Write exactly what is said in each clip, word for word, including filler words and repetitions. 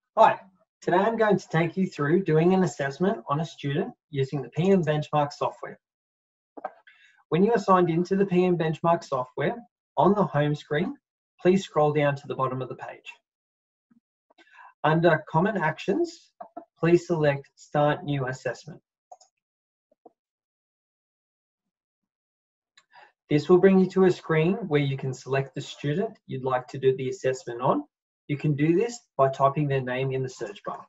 Hi, today I'm going to take you through doing an assessment on a student using the P M Benchmark software. When you are signed into the P M Benchmark software, on the home screen, please scroll down to the bottom of the page. Under Common Actions, please select Start New Assessment. This will bring you to a screen where you can select the student you'd like to do the assessment on. You can do this by typing their name in the search bar.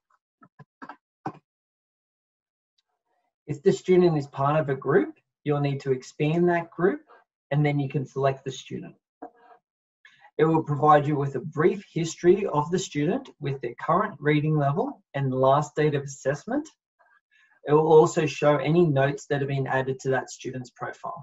If the student is part of a group, you'll need to expand that group and then you can select the student. It will provide you with a brief history of the student with their current reading level and last date of assessment. It will also show any notes that have been added to that student's profile.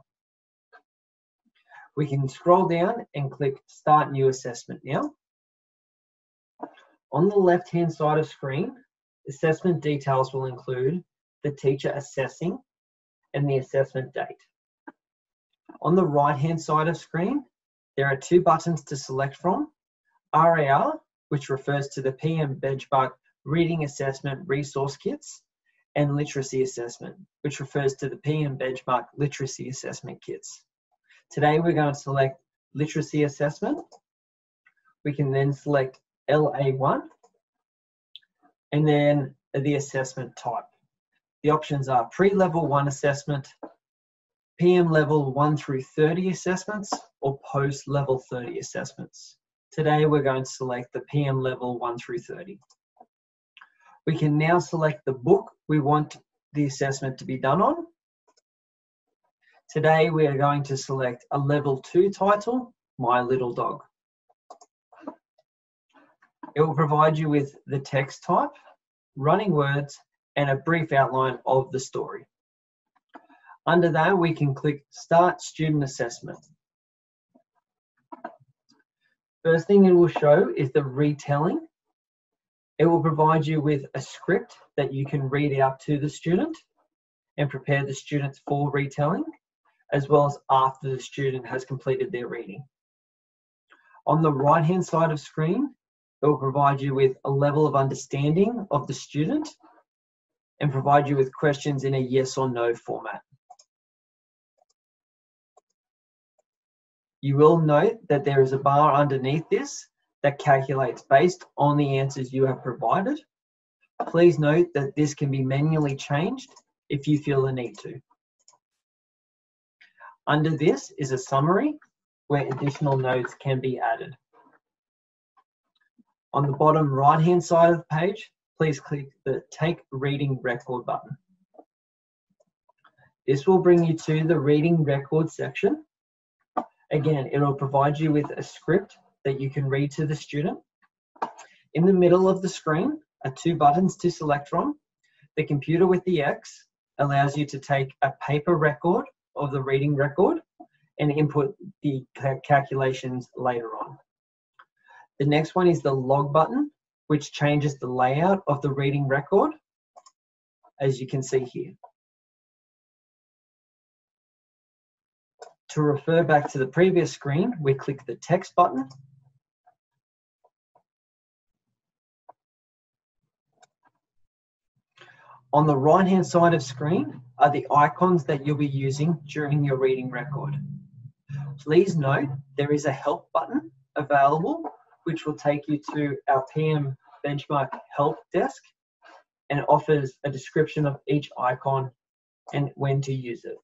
We can scroll down and click Start New Assessment now. On the left-hand side of screen, assessment details will include the teacher assessing and the assessment date. On the right-hand side of screen, there are two buttons to select from, R A R, which refers to the P M Benchmark Reading Assessment Resource Kits, and Literacy Assessment, which refers to the P M Benchmark Literacy Assessment Kits. Today we're going to select Literacy Assessment. We can then select L A one, and then the assessment type. The options are pre-level one assessment, P M level one through thirty assessments, or post-level thirty assessments. Today we're going to select the P M level one through thirty. We can now select the book we want the assessment to be done on. Today we are going to select a level two title, My Little Dog. It will provide you with the text type, running words, and a brief outline of the story. Under that, we can click Start Student Assessment. First thing it will show is the retelling. It will provide you with a script that you can read out to the student and prepare the students for retelling, as well as after the student has completed their reading. On the right-hand side of screen, it will provide you with a level of understanding of the student and provide you with questions in a yes or no format. You will note that there is a bar underneath this that calculates based on the answers you have provided. Please note that this can be manually changed if you feel the need to. Under this is a summary where additional notes can be added. On the bottom right-hand side of the page, please click the Take Reading Record button. This will bring you to the Reading Record section. Again, it will provide you with a script that you can read to the student. In the middle of the screen are two buttons to select from. The computer with the X allows you to take a paper record of the reading record and input the calculations later on. The next one is the log button, which changes the layout of the reading record, as you can see here. To refer back to the previous screen, we click the text button. On the right-hand side of screen are the icons that you'll be using during your reading record. Please note there is a help button available, which will take you to our P M Benchmark help desk and offers a description of each icon and when to use it.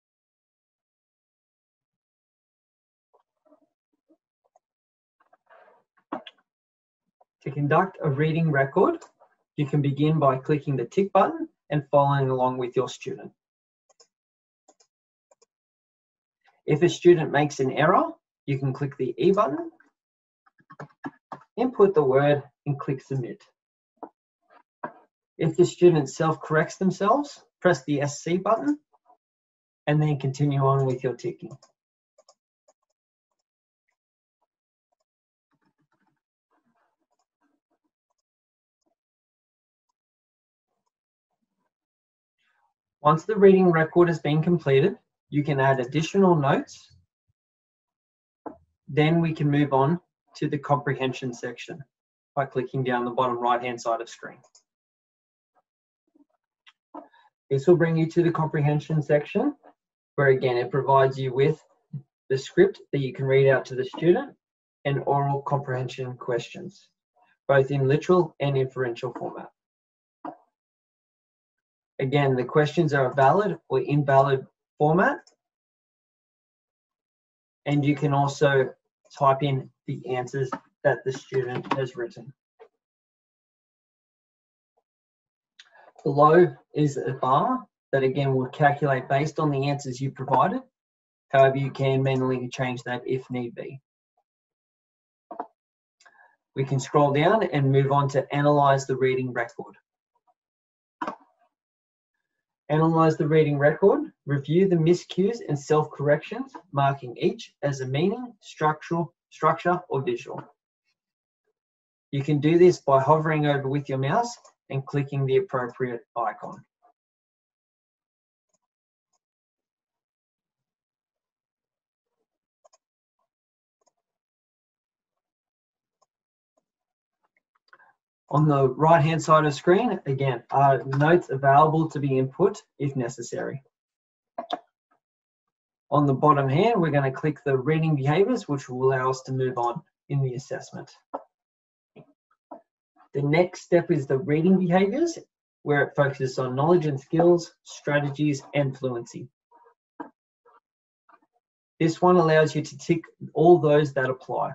To conduct a reading record, you can begin by clicking the tick button and following along with your student. If a student makes an error, you can click the E button, input the word, and click Submit. If the student self-corrects themselves, press the S C button, and then continue on with your ticking. Once the reading record has been completed, you can add additional notes. Then we can move on to the comprehension section. by clicking down the bottom right-hand side of screen. This will bring you to the comprehension section, where again, it provides you with the script that you can read out to the student and oral comprehension questions, both in literal and inferential format. Again, the questions are a valid or invalid format, and you can also type in the answers that the student has written. Below is a bar that again will calculate based on the answers you provided. However, you can manually change that if need be. We can scroll down and move on to analyze the reading record. Analyze the reading record, review the miscues and self-corrections, marking each as a meaning, structural, structure, or visual. You can do this by hovering over with your mouse and clicking the appropriate icon. On the right-hand side of the screen, again, are notes available to be input if necessary. On the bottom here, we're going to click the reading behaviours, which will allow us to move on in the assessment. The next step is the reading behaviours, where it focuses on knowledge and skills, strategies, and fluency. This one allows you to tick all those that apply.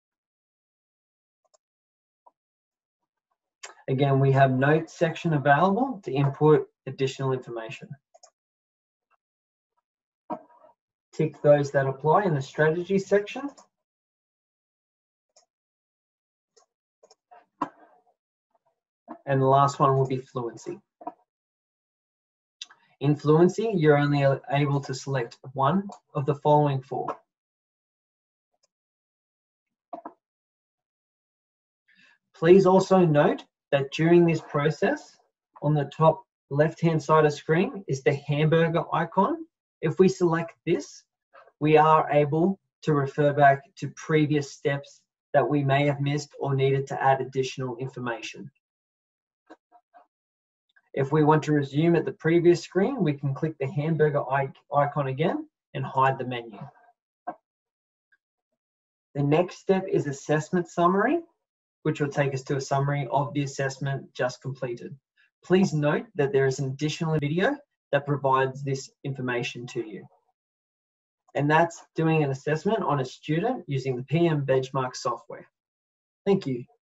Again, we have notes section available to input additional information. Tick those that apply in the strategy section. And the last one will be fluency. In fluency, you're only able to select one of the following four. Please also note that during this process, on the top left-hand side of screen is the hamburger icon. If we select this, we are able to refer back to previous steps that we may have missed or needed to add additional information. If we want to resume at the previous screen, we can click the hamburger icon again and hide the menu. The next step is assessment summary, which will take us to a summary of the assessment just completed. Please note that there is an additional video that provides this information to you. And that's doing an assessment on a student using the P M Benchmark software. Thank you.